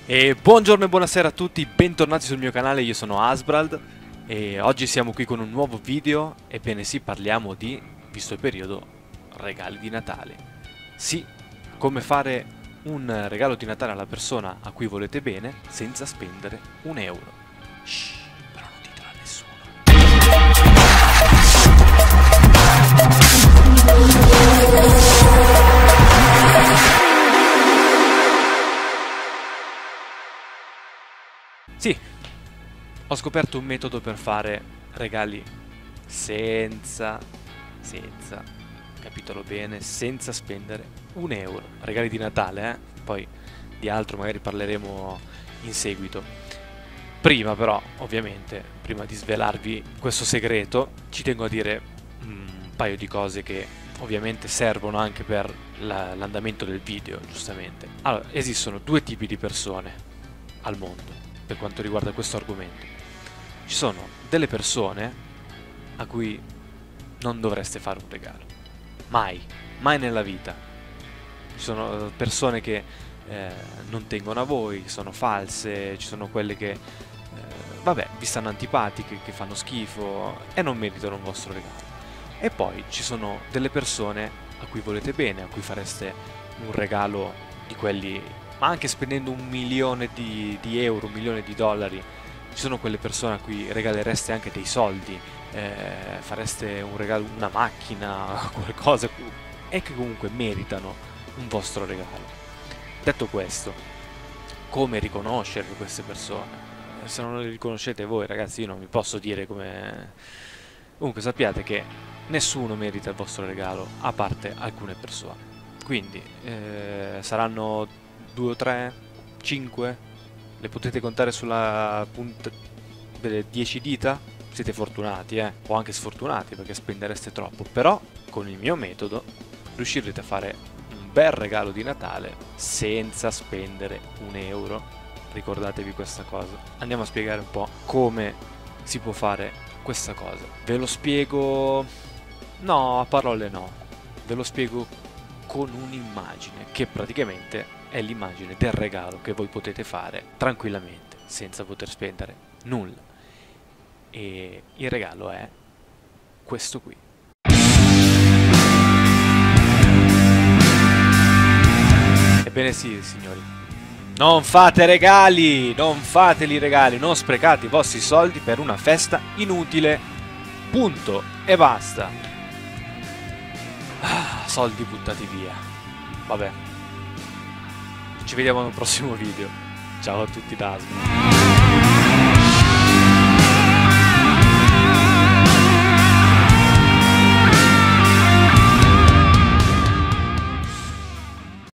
E buongiorno e buonasera a tutti, bentornati sul mio canale, io sono Asbrald e oggi siamo qui con un nuovo video. Ebbene sì, parliamo di, visto il periodo, regali di Natale. Sì, come fare un regalo di Natale alla persona a cui volete bene senza spendere un euro. Shh, però non ditelo a nessuno. Sì, ho scoperto un metodo per fare regali senza, capitolo bene, senza spendere un euro. Regali di Natale, poi di altro magari parleremo in seguito. Prima però, ovviamente, prima di svelarvi questo segreto, ci tengo a dire un paio di cose che ovviamente servono anche per l'andamento del video, giustamente. Allora, esistono due tipi di persone al mondo per quanto riguarda questo argomento. Ci sono delle persone a cui non dovreste fare un regalo. Mai, mai nella vita. Ci sono persone che non tengono a voi, sono false, ci sono quelle che, vabbè, vi stanno antipatiche, che fanno schifo e non meritano un vostro regalo. E poi ci sono delle persone a cui volete bene, a cui fareste un regalo di quelli, ma anche spendendo 1.000.000 di euro, 1.000.000 di dollari. Ci sono quelle persone a cui regalereste anche dei soldi, fareste un regalo, una macchina, qualcosa, e che comunque meritano un vostro regalo. Detto questo, come riconoscere queste persone? Se non le riconoscete voi, ragazzi, io non vi posso dire come... Comunque sappiate che nessuno merita il vostro regalo, a parte alcune persone. Quindi, saranno 2 o 3, 5? Le potete contare sulla punta delle 10 dita? Siete fortunati, o anche sfortunati perché spendereste troppo. Però, con il mio metodo, riuscirete a fare un bel regalo di Natale senza spendere un euro. Ricordatevi questa cosa. Andiamo a spiegare un po' come si può fare questa cosa. Ve lo spiego... no, a parole no. Ve lo spiego con un'immagine, che praticamente è l'immagine del regalo che voi potete fare tranquillamente, senza poter spendere nulla. E il regalo è questo qui. Ebbene sì, signori. Non fate regali! Non fateli regali! Non sprecate i vostri soldi per una festa inutile. Punto. E basta. Soldi buttati via. Vabbè. Ci vediamo nel prossimo video. Ciao a tutti da Asmo.